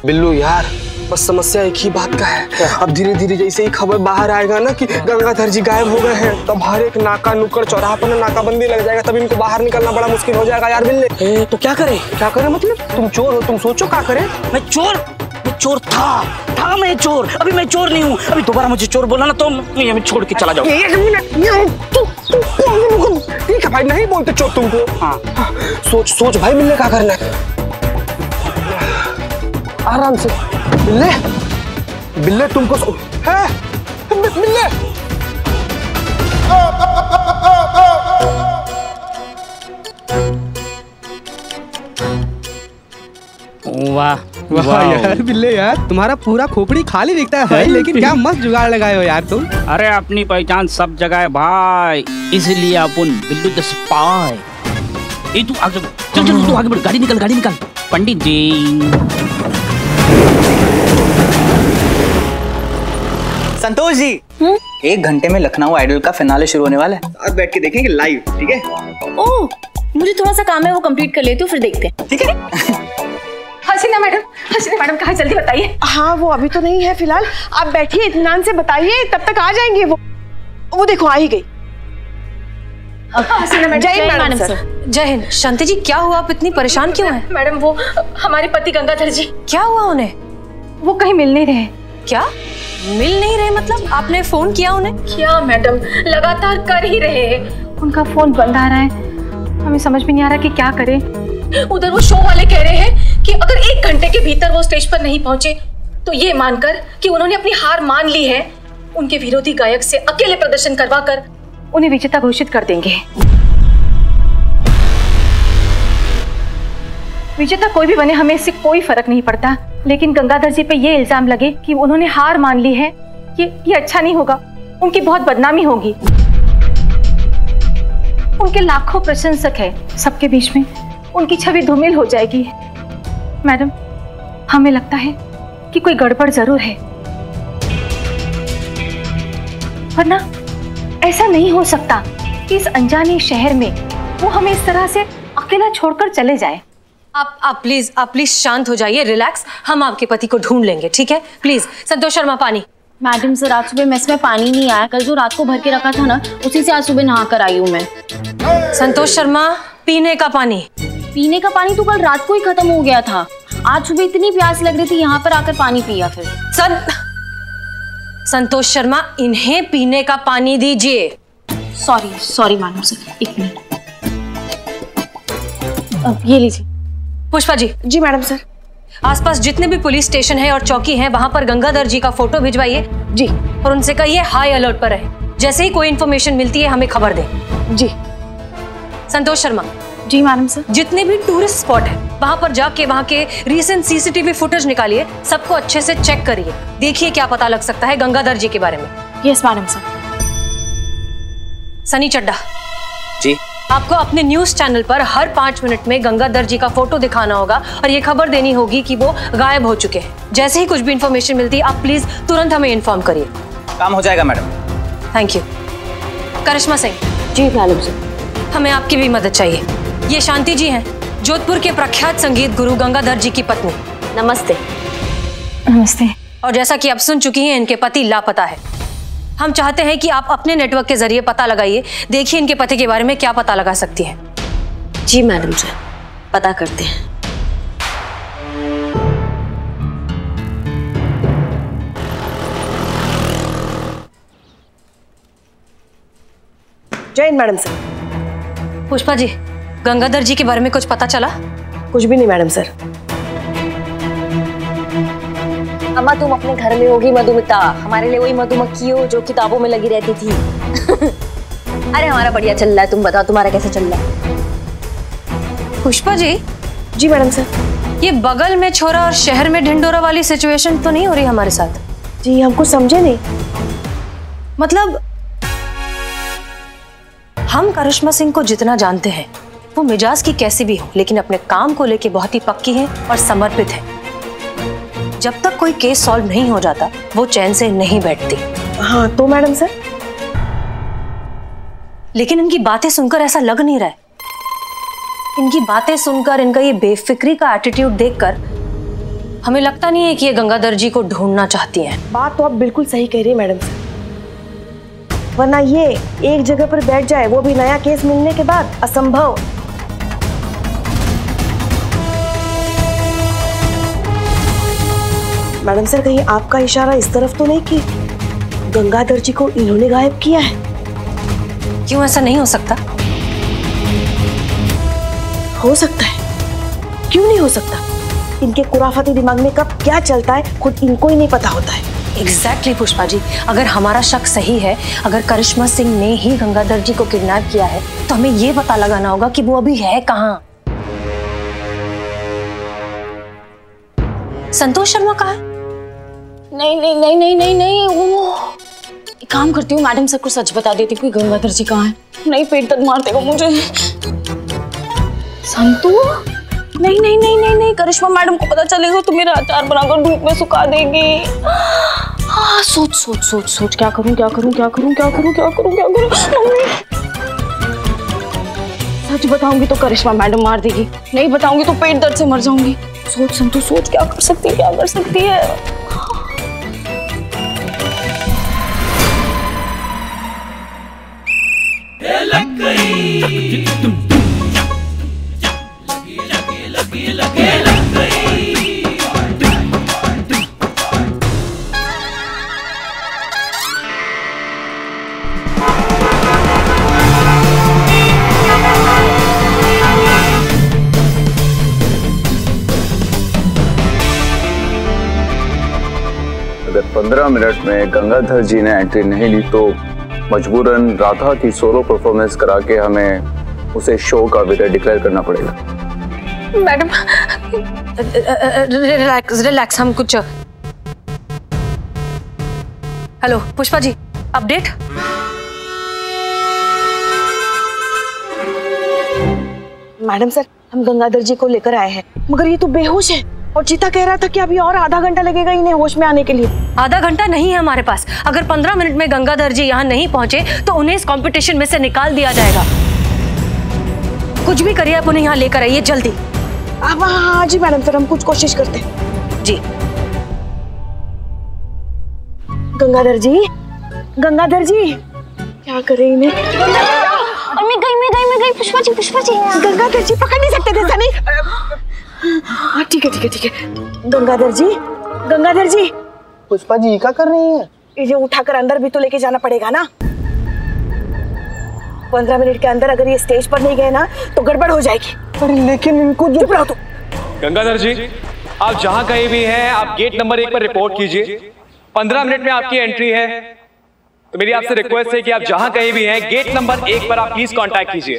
बिल्लू यार, बस समस्या एक ही बात का है। अब धीरे धीरे जैसे ही खबर बाहर आएगा ना कि गंगाधर जी गायब हो गए हैं, तब हर एक नाका नुक्कड़ चौराहा पर नाकाबंदी लग जाएगा, तब इनको बाहर निकलना बड़ा मुश्किल हो जाएगा यार बिल्ले। तो क्या करें? क्या करें मतलब? तुम चोर हो, तुम सोचो क्या करें। मैं चोर था मैं चोर। अभी मैं चोर नहीं हूँ। अभी दोबारा मुझे चोर बोला ना तो मैं छोड़ के चला जाऊँ। एक मिनट, ठीक है भाई, नहीं बोलते चोर तुमको। हाँ सोच भाई, बिल्ले क्या करना है, आराम से। बिल्ले तुमको है बिल्ले। वाह यार बिल्ले यार, तुम्हारा पूरा खोपड़ी खाली दिखता है भाई, लेकिन क्या मस्त जुगाड़ लगाए हो यार तुम। अरे अपनी पहचान सब जगह है भाई, इसलिए अपन बिल्लू द स्पाई। ए तू आगे चल, तू आगे बढ़, गाड़ी निकल। पंडित जी। संतोष जी, 1 घंटे में लखनऊ आइडल का फिनाले शुरू होने वाला है। आज बैठ के देखेंगे लाइव, ठीक है? ओह, मुझे थोड़ा सा काम है, वो कंप्लीट कर लेती हूँ, फिर देखते हैं। ठीक है। हसीना मैडम कहाँ, जल्दी बताइए। हाँ वो अभी तो नहीं है फिलहाल, आप बैठिए इत्मीनान से बताइए, तब तक आ जाएंगे वो देखो आ ही गई। जय मैडम सर। जय हिंद। शांति जी, क्या हुआ, आप इतनी परेशान क्यों हैं? मैडम वो हमारे पति गंगाधर जी। क्या हुआ उन्हें? वो कहीं मिल नहीं रहे। क्या मिल नहीं रहे मतलब? आपने फोन किया उन्हें? क्या मैडम, लगातार कर ही रहे हैं, उनका फोन बंद आ रहा है, हमें समझ में नहीं आ रहा कि क्या करें। उधर वो शो वाले कह रहे हैं कि अगर 1 घंटे के भीतर वो स्टेज पर नहीं पहुंचे तो ये मानकर कि उन्होंने अपनी हार मान ली है, उनके विरोधी गायक से अकेले प्रदर्शन करवाकर उन्हें विजेता घोषित कर देंगे। विजेता कोई भी बने, हमें इससे कोई फर्क नहीं पड़ता, लेकिन गंगाधर जी पे ये इल्जाम लगे कि उन्होंने हार मान ली है, ये अच्छा नहीं होगा, उनकी बहुत बदनामी होगी। उनके लाखों प्रशंसक हैं, सबके बीच में उनकी छवि धूमिल हो जाएगी। मैडम, हमें लगता है कि कोई गड़बड़ जरूर है, वरना ऐसा नहीं हो सकता कि इस अनजाने शहर में वो हमें इस तरह से अकेला छोड़कर चले जाए। आप प्लीज शांत हो जाइए, रिलैक्स, हम आपके पति को ढूंढ लेंगे, ठीक है? प्लीज। संतोष शर्मा, पानी। मैडम सर, आज सुबह मेस में पानी नहीं आया, कल जो रात को भर के रखा था ना, उसी से आज सुबह नहा कर आई हूँ मैं। संतोष शर्मा, पीने का पानी। पीने का पानी तो कल रात को ही खत्म हो गया था, आज सुबह इतनी प्यास लग रही थी, यहाँ पर आकर पानी पिया फिर। संतोष शर्मा, इन्हें पीने का पानी दीजिए। Sorry madam sir, 1 minute. ये लीजिए। पुष्पा जी। जी मैडम सर। आसपास जितने भी पुलिस स्टेशन है और चौकी है, वहां पर गंगाधर जी का फोटो भिजवाइए। जी। और उनसे कहिए हाई अलर्ट पर रहे, जैसे ही कोई इन्फॉर्मेशन मिलती है हमें खबर दें। जी। संतोष शर्मा। जी मैडम सर। जितने भी टूरिस्ट स्पॉट है वहां पर जाके वहां के रीसेंट सीसीटीवी फुटेज निकालिए, सबको अच्छे से चेक करिए, देखिए क्या पता लग सकता है गंगाधर जी के बारे में। Yes madam sir. Sunny Chadda ji, आपको अपने न्यूज चैनल पर हर 5 मिनट में गंगाधर जी का फोटो दिखाना होगा और ये खबर देनी होगी कि वो गायब हो चुके हैं। जैसे ही कुछ भी इंफॉर्मेशन मिलती है आप प्लीज तुरंत हमें इन्फॉर्म करिए। काम हो जाएगा madam. Thank you. Karishma Singh. जी मैडम सर। हमें आपकी भी मदद चाहिए। ये शांति जी हैं, जोधपुर के प्रख्यात संगीत गुरु गंगाधर जी की पत्नी। नमस्ते। नमस्ते। और जैसा कि आप सुन चुकी हैं, इनके पति लापता है। हम चाहते हैं कि आप अपने नेटवर्क के जरिए पता लगाइए, देखिए इनके पति के बारे में क्या पता लगा सकती है। जी मैडम सर, पता करते हैं। Jai Hind madam sir. पुष्पा जी, गंगाधर जी के बारे में कुछ पता चला? कुछ भी नहीं मैडम सर। अम्मा, तुम अपने घर में होगी मधुमिता, हमारे लिए वही मधुमक्खी हो जो किताबों में लगी रहती थी। अरे हमारा बढ़िया चल रहा है, तुम बताओ तुम्हारा कैसा चल रहा है? पुष्पा जी। जी मैडम सर। ये बगल में छोरा और शहर में ढिंडोरा वाली सिचुएशन तो नहीं हो रही हमारे साथ? जी हमको समझे नहीं। मतलब हम करिश्मा सिंह को जितना जानते हैं, वो मिजाज की कैसी भी हो, लेकिन अपने काम को लेके बहुत ही पक्की है और समर्पित है। जब तक कोई केस सॉल्व नहीं हो जाता वो चैन से नहीं बैठती। हाँ तो मैडम सर। लेकिन इनकी बातें सुनकर ऐसा लग नहीं रहा है। इनकी बातें सुनकर, इनका ये बेफिक्री का एटीट्यूड देखकर हमें लगता नहीं है कि ये गंगाधर जी को ढूंढना चाहती हैं। बात तो आप बिल्कुल सही कह रही है मैडम साहब, वरना ये एक जगह पर बैठ जाए, वो भी नया केस मिलने के बाद, असंभव। मैडम सर, कहीं आपका इशारा इस तरफ तो नहीं कि गंगाधर जी को इन्होंने गायब किया है? क्यों ऐसा नहीं हो सकता? हो सकता है, क्यों नहीं हो सकता? इनके कुराफाती दिमाग में कब क्या चलता है खुद इनको ही नहीं पता होता है। एग्जैक्टली पुष्पा जी, अगर हमारा शक सही है, अगर करिश्मा सिंह ने ही गंगाधर जी को किडनैप किया है, तो हमें ये पता लगाना होगा कि वो अभी है कहाँ। संतोष शर्मा कहाँ है? नहीं नहीं नहीं नहीं नहीं नहीं, वो एक काम करती हूँ, मैडम सर को सच बता देती हूँ कि गंगाधर जी कहाँ है। नहीं, पेट दर्द मार देगा मुझे। संतू, नहीं नहीं नहीं नहीं नहीं, करिश्मा मैडम को पता चलेगा तो मेरा अचार बनाकर धूप में सुखा देगी। हाँ, सोच सोच सोच सोच, क्या करूँ क्या करूँ क्या करूँ क्या करूँ क्या करूँ क्या करूँ। सच बताऊंगी तो करिश्मा मैडम मार देगी, नहीं बताऊंगी तो पेट दर्द से मर जाऊंगी। सोच संतू सोच, क्या कर सकती है, क्या कर सकती है। लग गई अगर 15 मिनट में गंगाधर जी ने एंट्री नहीं ली तो मजबूरन राधा की सोलो परफॉर्मेंस करा के हमें उसे शो का विनर डिक्लेयर करना पड़ेगा। मैडम रिलैक्स, हम कुछ। Hello Pushpa ji, update. Madam sir, हम गंगाधर जी को लेकर आए हैं, मगर ये तो बेहोश है और चीता कह रहा था कि अभी और आधा घंटा लगेगा इन्हें होश में आने के लिए। आधा घंटा नहीं है हमारे पास। अगर 15 मिनट में गंगाधर जी यहाँ नहीं पहुंचे तो उन्हें इस कंपटीशन में से निकाल दिया जाएगा। कुछ भी करिए, आप उन्हें यहाँ लेकर आइए जल्दी। हाँ जी मैडम सर, हम कुछ कोशिश करते हैं जी। गंगाधर जी, गंगाधर जी, क्या करें इन्हें? मैं गई पुष्पा जी, पुष्पा जी। गंगाधर जी पकड़ नहीं सकते थे सनी। हाँ ठीक है ठीक है ठीक है। गंगाधर जी, गंगाधर जी। पुष्पा जी क्या कर रही है? इसे उठाकर अंदर भी तो लेके जाना पड़ेगा ना। 15 मिनट के अंदर अगर ये स्टेज पर नहीं गए ना तो गड़बड़ हो जाएगी। अरे लेकिन इनको चुप रहो तुम। गंगाधर जी, आप जहां कहीं भी हैं, आप गेट नंबर 1 पर रिपोर्ट कीजिए। 15 मिनट में आपकी एंट्री है, तो मेरी आपसे रिक्वेस्ट है कि आप जहां कहीं भी हैं, गेट नंबर 1 पर आप प्लीज कांटेक्ट कीजिए।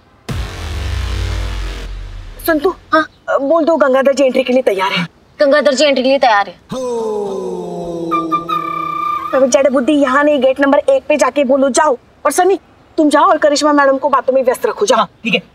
संतू, हाँ बोल दो गंगाधर जी एंट्री के लिए तैयार है। गंगाधर जी एंट्री के लिए तैयार है। जड़ बुद्धि यहाँ नहीं, गेट नंबर 1 पे जाके बोलो, जाओ। और सनी तुम जाओ और करिश्मा मैडम को बातों में व्यस्त रखो, जाओ। ठीक है।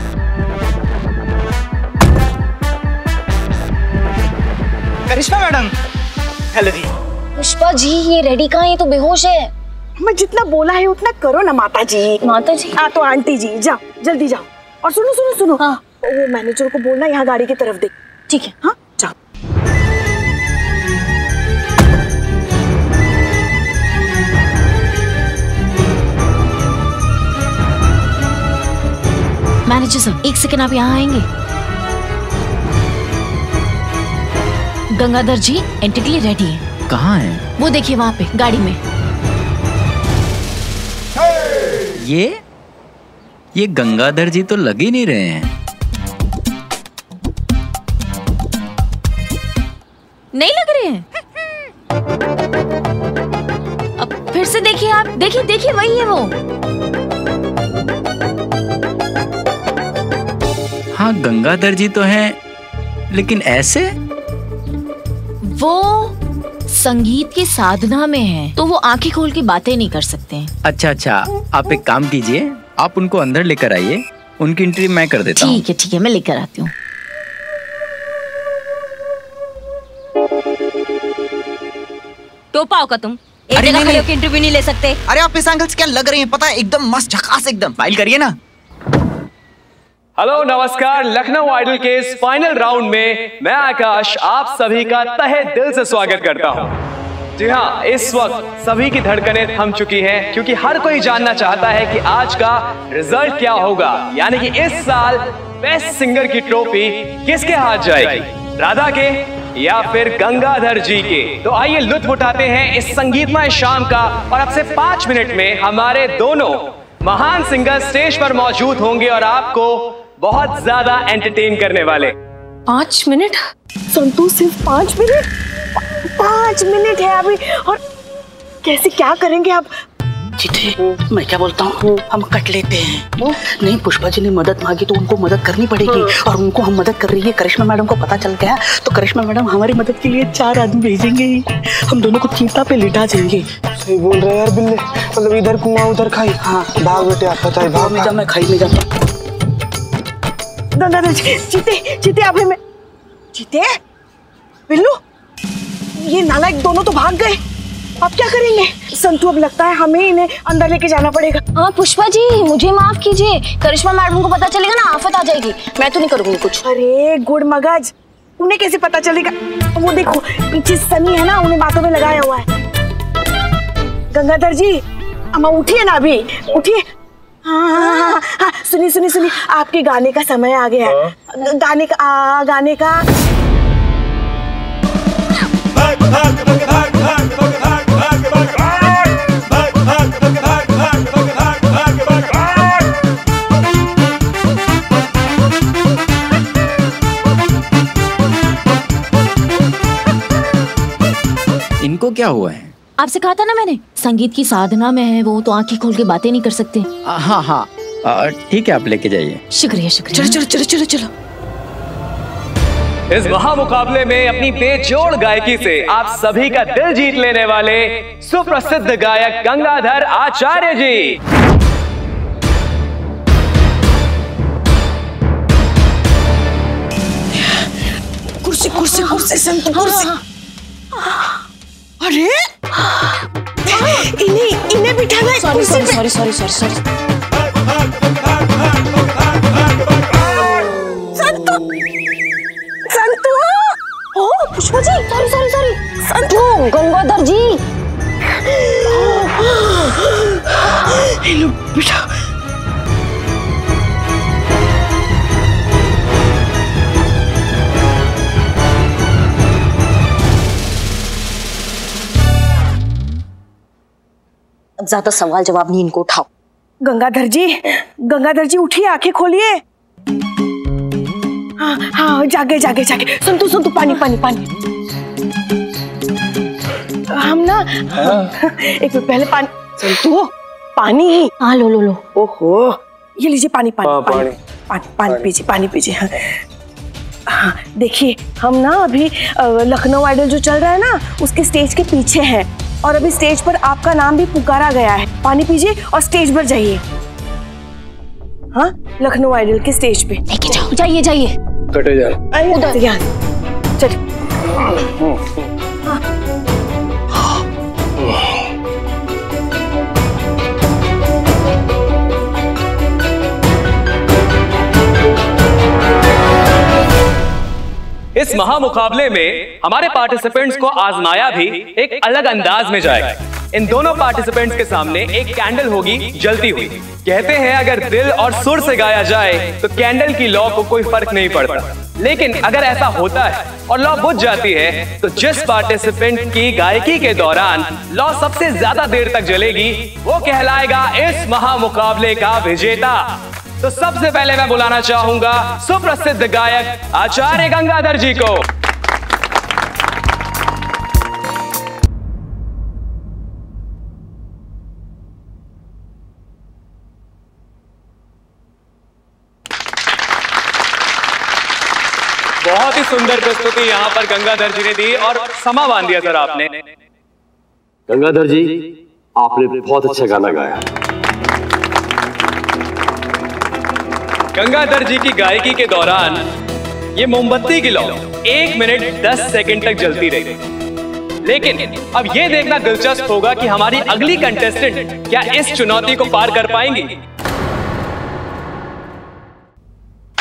करिश्मा मैडम, हेलो जी। पुष्पा जी, ये रेडी कहाँ है? ये तो बेहोश है। मैं जितना बोला है उतना करो ना माता जी। माता जी? हाँ तो आंटी जी, जाओ जल्दी जाओ। और सुनो सुनो सुनो, हाँ। वो मैनेजर को बोलना यहाँ गाड़ी की तरफ देख। ठीक है। हाँ जाओ। मैनेजर साहब, 1 सेकंड, आप यहाँ आएंगे? गंगाधर जी एंट्री के लिए रेडी है। कहाँ है? वो देखिए वहाँ पे गाड़ी में। ये गंगाधर जी तो लग ही नहीं रहे हैं। नहीं लग रहे हैं? अब फिर से देखिए आप, देखिए देखिए, वही है वो। हाँ, गंगाधर जी तो हैं, लेकिन ऐसे? वो संगीत की साधना में है, तो वो आंखें खोल के बातें नहीं कर सकते हैं। अच्छा अच्छा, आप एक काम कीजिए, आप उनको अंदर लेकर आइए, उनकी एंट्री मैं कर देता हूँ। ठीक है, मैं लेकर आती हूँ। टोपाओ का तुम एक जगह खड़े होकर इंटरव्यू नहीं ले सकते? अरे आप इस एंगल से क्या लग रही हैं? पता है एकदम मस्त झकास, एकदम स्माइल करिए ना। हेलो नमस्कार, लखनऊ आइडल के इस फाइनल राउंड में मैं आकाश आप सभी का तहे दिल से स्वागत करता हूं। जी हाँ, इस वक्त सभी की धड़कनें थम चुकी हैं क्योंकि हर कोई जानना चाहता है कि आज का रिजल्ट क्या होगा, यानी कि इस साल बेस्ट सिंगर की ट्रॉफी किसके हाथ जाएगी, राधा के या फिर गंगाधर जी के। तो आइए लुत्फ उठाते हैं इस संगीतमय शाम का, और अब से 5 मिनट में हमारे दोनों महान सिंगर स्टेज पर मौजूद होंगे और आपको बहुत ज्यादा एंटरटेन करने वाले। 5 मिनट? संतोष, सिर्फ 5 मिनट? 5 मिनट है अभी, और कैसे क्या करेंगे आप? चिट्ठी, मैं क्या बोलता हूँ, हम कट लेते हैं। नहीं, पुष्पा जी ने मदद मांगी तो उनको मदद करनी पड़ेगी, और उनको हम मदद कर रही है। करिश्मा मैडम को पता चल गया तो करिश्मा मैडम हमारी मदद के लिए 4 आदमी भेजेंगे। हम दोनों को चीता पे लिटा देंगे। सही बोल रहे यार बिल्ले, मतलब इधर कुआं उधर खाई। हाँ भाग बेटे, आप बताइए। भाग में जा, मैं खाई में जाता। चीते आप में चीते, बिल्लू, ये नालायक दोनों तो भाग गए। अब क्या करेंगे? संतू, अब लगता है हमें इन्हें अंदर लेके जाना पड़ेगा। हाँ पुष्पा जी, मुझे माफ कीजिए। करिश्मा मैडम को पता चलेगा ना, आफत आ जाएगी। मैं तो नहीं करूंगी कुछ। अरे गुड़ मगज, उन्हें कैसे पता चलेगा? वो देखो पीछे सनी है ना, उन्हें बातों में लगाया हुआ है। गंगाधर जी, अम्मा उठिए ना, अभी उठिए। हाँ, सुनी, आपके गाने का समय आ गया है। गाने का इनको क्या हुआ है? आपसे कहा था ना मैंने, संगीत की साधना में है वो, तो आंखें खोल के बातें नहीं कर सकते। हाँ, ठीक है, आप लेके जाइए। शुक्रिया। चलो। इस महामुकाबले में अपनी बेजोड़ गायकी से आप सभी का दिल जीत लेने वाले सुप्रसिद्ध गायक गंगाधर आचार्य जी। कुर्सी संतु, कुर्सी। अरे इन्हें बिठाना है। सॉरी। संतु, ओ पुष्पा जी, सॉरी। संतु, गंगाधर जी। हेलो बेटा। अब ज्यादा सवाल जवाब नहीं, इनको उठाओ। गंगाधर जी उठिए, आंखें खोलिए। हाँ, जागे। संतु, पानी। हम ना एक मिनट पहले पानी। संतु, पानी। हाँ, लो। ओहो, ये लीजिए पानी पीजिए। हाँ, देखिए हम ना अभी लखनऊ आइडल जो चल रहा है ना, उसके स्टेज के पीछे हैं, और अभी स्टेज पर आपका नाम भी पुकारा गया है। पानी पीजिए और स्टेज पर जाइए। हाँ, लखनऊ आइडल के स्टेज पे लेके जाओ। जाइए। कटे जा। उधर चल। इस महामुकाबले में हमारे पार्टिसिपेंट्स को आजमाया भी एक अलग अंदाज में जाएगा। इन दोनों पार्टिसिपेंट्स के सामने एक कैंडल होगी जलती हुई। कहते हैं अगर दिल और सुर से गाया जाए तो कैंडल की लौ को कोई फर्क नहीं पड़ता, लेकिन अगर ऐसा होता है और लौ बुझ जाती है तो जिस पार्टिसिपेंट की गायकी के दौरान लौ सबसे ज्यादा देर तक जलेगी वो कहलाएगा इस महामुकाबले का विजेता। तो सबसे पहले मैं बुलाना चाहूंगा सुप्रसिद्ध गायक आचार्य गंगाधर जी को। बहुत ही सुंदर प्रस्तुति यहाँ पर गंगाधर जी ने दी और समा बांध दिया सर आपने। गंगाधर जी, आपने बहुत अच्छा गाना गाया। गंगाधर जी की गायकी के दौरान ये मोमबत्ती की लौ 1 मिनट 10 सेकंड तक जलती रही, लेकिन अब ये देखना दिलचस्प होगा कि हमारी अगली कंटेस्टेंट क्या इस चुनौती को पार कर पाएंगी।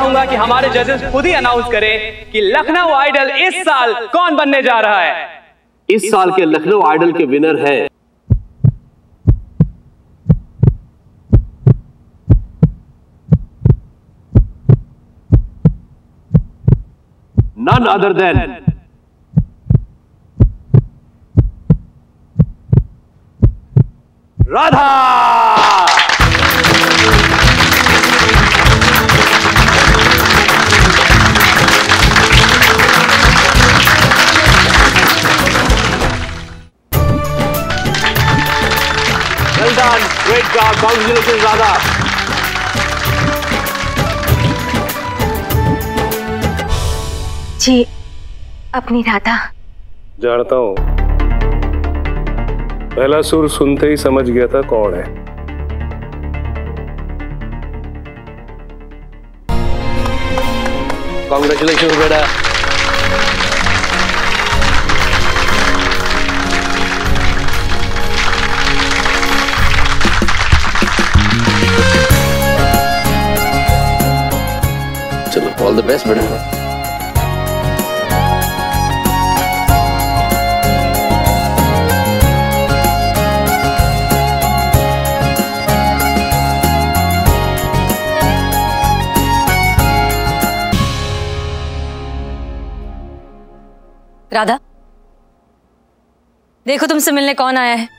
चाहूंगा कि हमारे जजेस खुद ही अनाउंस करें कि लखनऊ आइडल इस साल कौन बनने जा रहा है। इस साल के लखनऊ आइडल के विनर हैं none other than Radha. Well done, great job, congratulations Radha. जी अपनी राधा। जानता हूं, पहला सुर सुनते ही समझ गया था कौन है। Congratulations बेटा। चलो ऑल द बेस्ट बेटा। राधा, देखो तुमसे मिलने कौन आया है।